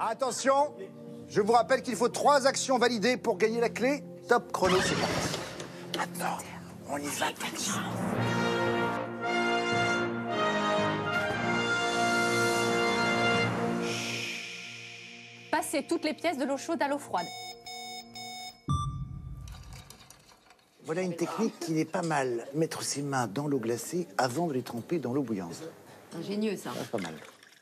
Attention, je vous rappelle qu'il faut 3 actions validées pour gagner la clé. Top chrono, c'est parti. Maintenant, on y va tout de suite. Passer toutes les pièces de l'eau chaude à l'eau froide. Voilà une technique qui n'est pas mal. Mettre ses mains dans l'eau glacée avant de les tremper dans l'eau bouillante. Ingénieux, ça. C'est pas mal.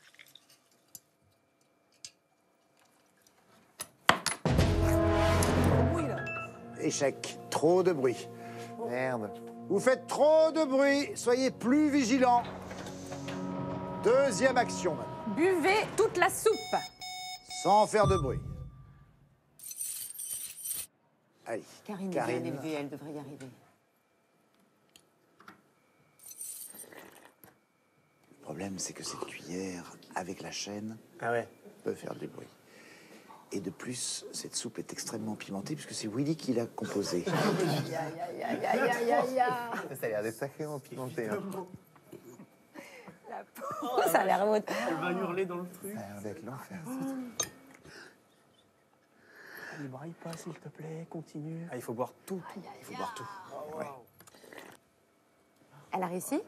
Échec. Trop de bruit. Merde. Vous faites trop de bruit. Soyez plus vigilants. Deuxième action, madame. Buvez toute la soupe. Sans faire de bruit. Allez. Karine est bien élevée, elle devrait y arriver. Le problème, c'est que cette cuillère, avec la chaîne, peut faire du bruit. Et de plus, cette soupe est extrêmement pimentée puisque c'est Willy qui l'a composée. Ça a l'air d'être sacrément pimenté. Hein. Ça a l'air haute. Elle va hurler dans le truc. Ça a l'air d'être l'enfer. Ne braille pas, s'il te plaît, continue. Ah, il faut boire tout. Il faut boire tout. Ouais. Elle a réussi?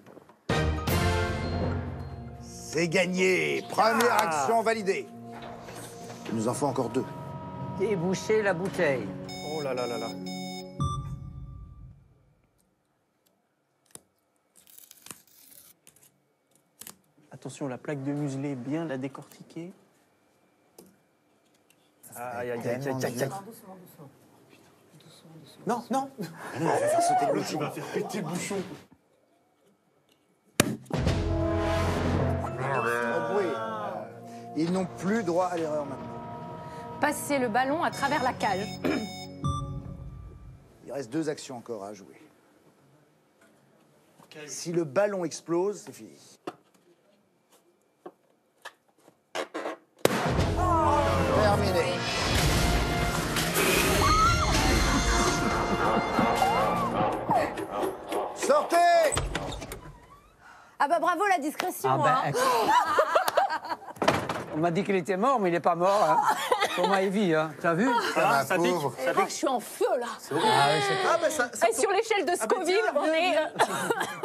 C'est gagné. Première action validée. Il nous en faut encore 2. Déboucher la bouteille. Oh là là là là. Attention, la plaque de muselé, bien la décortiquer. Aïe, aïe, aïe, aïe, aïe, aïe. Non, non. Ah non, il va faire sauter le bouchon. Tu vas faire péter le bouchon. Trop de bruit. Ils n'ont plus droit à l'erreur maintenant. Passer le ballon à travers la cage. Il reste 2 actions encore à jouer. Si le ballon explose, c'est fini. Terminé. Sortez! Ah bah bravo la discrétion, Ah ben, on m'a dit qu'il était mort, mais il n'est pas mort. Hein. Pour ma Evie, hein. T'as vu? Ah, ça pique. pauvre. Je crois que je suis en feu là. Ah, oui, c'est Ah, bah ça Et sur l'échelle de Scoville, on est.